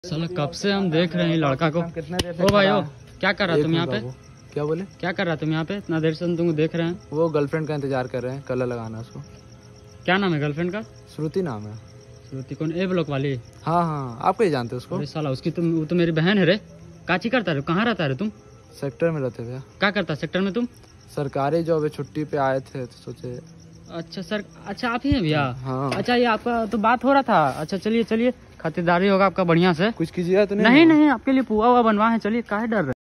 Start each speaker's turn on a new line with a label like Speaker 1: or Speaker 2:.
Speaker 1: साला कब से हम देख रहे हैं लड़का को। ओ भाई ओ, क्या कर रहा तुम यहाँ पे?
Speaker 2: क्या बोले?
Speaker 1: क्या कर रहा तुम यहाँ पे? इतना देर से हम तुमको देख रहे हैं।
Speaker 2: वो गर्लफ्रेंड का इंतजार कर रहे हैं, कलर लगाना उसको।
Speaker 1: क्या नाम है गर्लफ्रेंड का?
Speaker 2: श्रुति नाम है।
Speaker 1: श्रुति कौन? ए ब्लॉक वाली?
Speaker 2: हाँ हाँ, आप कहीं जानते हो उसको?
Speaker 1: अरे साला उसकी वो तो मेरी बहन है रे। काची करता रे? कहाँ रहता है तुम?
Speaker 2: सेक्टर में रहते भैया।
Speaker 1: क्या करता सेक्टर में तुम?
Speaker 2: सरकारी जॉब है, छुट्टी पे आए थे तो सोचे।
Speaker 1: अच्छा सर, अच्छा आप ही हैं भैया?
Speaker 2: हाँ।
Speaker 1: अच्छा ये आपका तो बात हो रहा था। अच्छा चलिए चलिए, खातिरदारी होगा आपका बढ़िया से।
Speaker 2: कुछ कीजिएगा तो
Speaker 1: नहीं नहीं, आपके लिए पुआ हुआ बनवा है। चलिए काहे डर रहे?